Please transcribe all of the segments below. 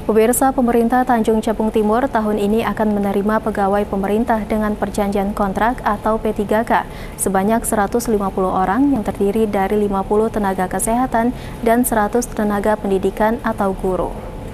Pemirsa, pemerintah Tanjung Jabung Timur tahun ini akan menerima pegawai pemerintah dengan perjanjian kontrak atau P3K sebanyak 150 orang yang terdiri dari 50 tenaga kesehatan dan 100 tenaga pendidikan atau guru.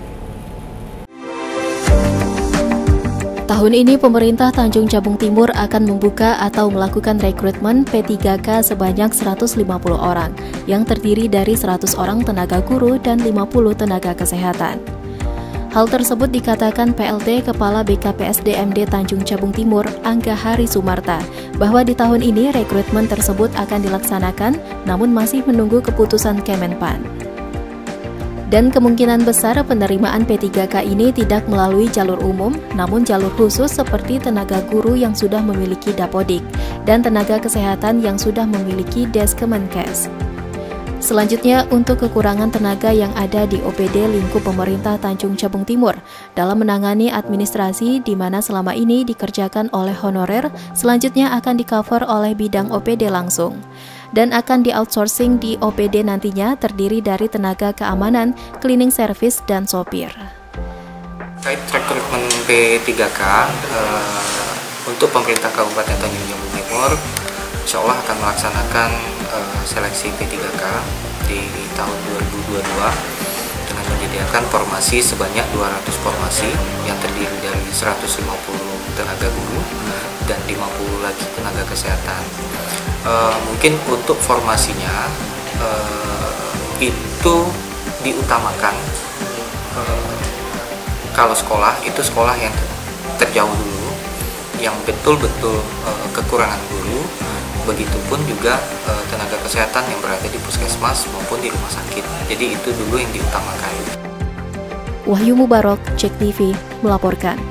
Tahun ini pemerintah Tanjung Jabung Timur akan membuka atau melakukan rekrutmen P3K sebanyak 150 orang yang terdiri dari 100 orang tenaga guru dan 50 tenaga kesehatan. Hal tersebut dikatakan PLT Kepala BKPSDMD Tanjung Jabung Timur, Angga Hari Sumarta, bahwa di tahun ini rekrutmen tersebut akan dilaksanakan, namun masih menunggu keputusan Kemenpan. Dan kemungkinan besar penerimaan P3K ini tidak melalui jalur umum, namun jalur khusus seperti tenaga guru yang sudah memiliki Dapodik dan tenaga kesehatan yang sudah memiliki Deskemenkes. Selanjutnya, untuk kekurangan tenaga yang ada di OPD lingkup pemerintah Tanjung Jabung Timur dalam menangani administrasi di mana selama ini dikerjakan oleh honorer, selanjutnya akan di-cover oleh bidang OPD langsung. Dan akan di-outsourcing di OPD nantinya terdiri dari tenaga keamanan, cleaning service, dan sopir. Terkait rekrutmen P3K untuk pemerintah Kabupaten Tanjung Jabung Timur, insya Allah akan melaksanakan seleksi P3K di tahun 2022 dengan menyediakan formasi sebanyak 200 formasi yang terdiri dari 150 tenaga guru dan 50 lagi tenaga kesehatan. Mungkin untuk formasinya itu diutamakan kalau sekolah itu sekolah yang terjauh dulu, yang betul-betul kekurangan guru. Begitupun juga tenaga kesehatan yang berada di puskesmas maupun di rumah sakit. Jadi itu dulu yang diutamakan. Wahyu Mubarok, JEK TV, melaporkan.